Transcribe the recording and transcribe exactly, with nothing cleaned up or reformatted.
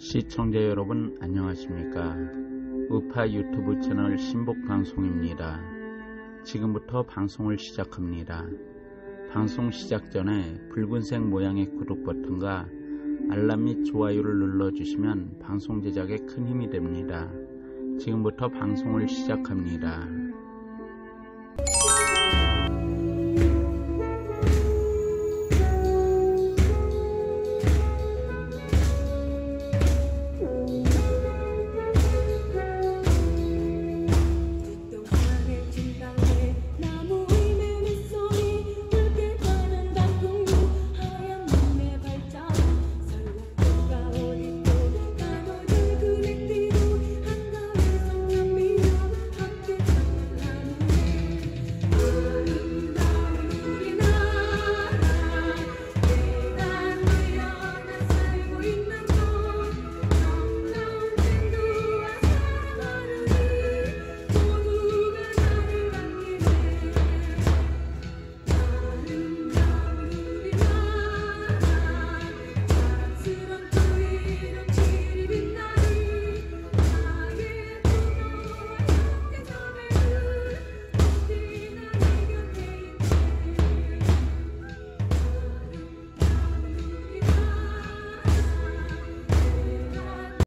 시청자 여러분 안녕하십니까. 우파 유튜브 채널 신복방송입니다. 지금부터 방송을 시작합니다. 방송 시작 전에 붉은색 모양의 구독 버튼과 알람 및 좋아요를 눌러주시면 방송 제작에 큰 힘이 됩니다. 지금부터 방송을 시작합니다.